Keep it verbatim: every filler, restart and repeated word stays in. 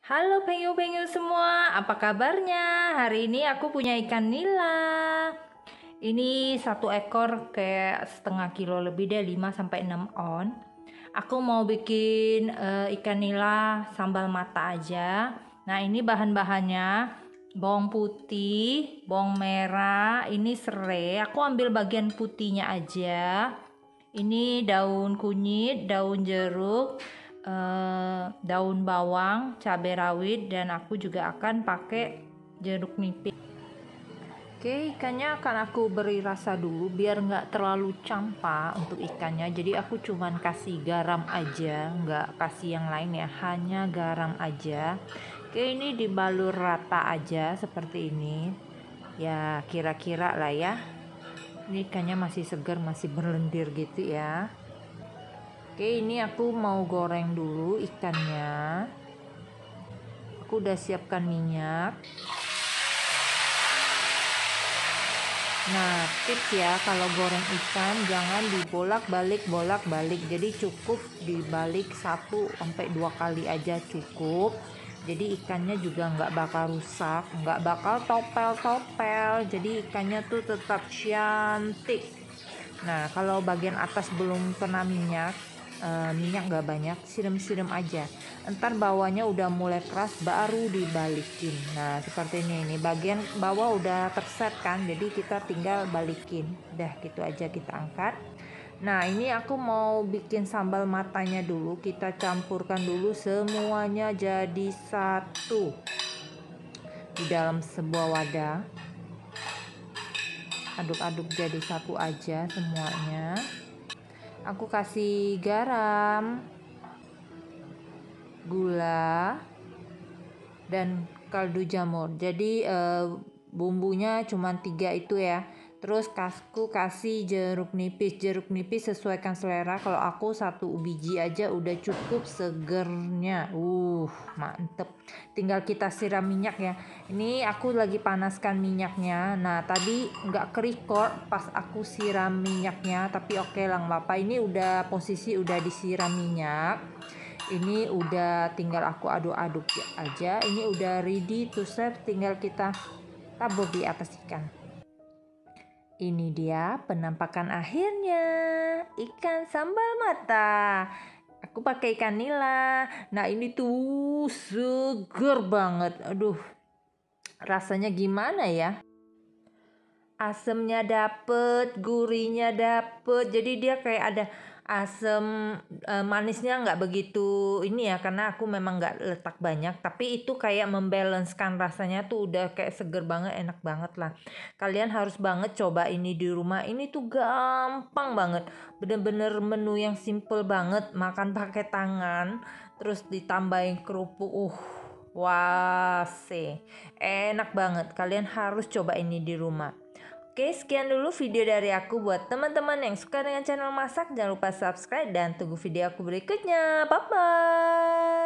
Halo penyu-penyu semua, apa kabarnya? Hari ini aku punya ikan nila. Ini satu ekor kayak setengah kilo lebih deh, lima sampai enam on. Aku mau bikin uh, ikan nila sambal mata aja. Nah, ini bahan-bahannya: bawang putih, bawang merah, ini serai. Aku ambil bagian putihnya aja. Ini daun kunyit, daun jeruk, eh, daun bawang, cabai rawit, dan aku juga akan pakai jeruk nipis. Oke, ikannya akan aku beri rasa dulu biar nggak terlalu campak untuk ikannya. Jadi aku cuman kasih garam aja, nggak kasih yang lain ya, hanya garam aja. Oke, ini dibalur rata aja seperti ini. Ya, kira-kira lah ya. Ini ikannya masih segar, masih berlendir gitu ya. Oke, ini aku mau goreng dulu ikannya. Aku udah siapkan minyak. Nah, tips ya, kalau goreng ikan jangan dibolak-balik bolak-balik. Jadi cukup dibalik satu sampai dua kali aja cukup. Jadi ikannya juga nggak bakal rusak, nggak bakal topel-topel. Jadi ikannya tuh tetap cantik. Nah, kalau bagian atas belum kena minyak, e, minyak nggak banyak, siram-siram aja. Ntar bawahnya udah mulai keras, baru dibalikin. Nah, seperti ini. Ini bagian bawah udah terset kan, jadi kita tinggal balikin. Udah gitu aja kita angkat. Nah, ini aku mau bikin sambal matanya dulu. Kita campurkan dulu semuanya jadi satu di dalam sebuah wadah. Aduk-aduk jadi satu aja semuanya. Aku kasih garam, gula, dan kaldu jamur. Jadi eh, bumbunya cuma tiga itu ya. Terus aku kasih jeruk nipis. Jeruk nipis sesuaikan selera. Kalau aku satu biji aja udah cukup segernya. Uh, mantep. Tinggal kita siram minyak ya. Ini aku lagi panaskan minyaknya. Nah, tadi nggak kerecord pas aku siram minyaknya. Tapi oke okay lah, apa. Ini udah posisi udah disiram minyak. Ini udah tinggal aku aduk-aduk aja. Ini udah ready to serve, tinggal kita tabur di atas ikan. Ini dia penampakan akhirnya, ikan sambal mata. Aku pakai ikan nila. Nah, ini tuh seger banget. Aduh, rasanya gimana ya? Asemnya dapet, gurihnya dapet. Jadi dia kayak ada asam, e, manisnya nggak begitu ini ya, karena aku memang nggak letak banyak, tapi itu kayak membalancekan rasanya tuh udah kayak seger banget, enak banget lah. Kalian harus banget coba ini di rumah. Ini tuh gampang banget, bener-bener menu yang simple banget, makan pakai tangan terus ditambahin kerupuk. uh wah sih enak banget. Kalian harus coba ini di rumah. Oke, sekian dulu video dari aku. Buat teman-teman yang suka dengan channel masak, jangan lupa subscribe dan tunggu video aku berikutnya. Bye-bye.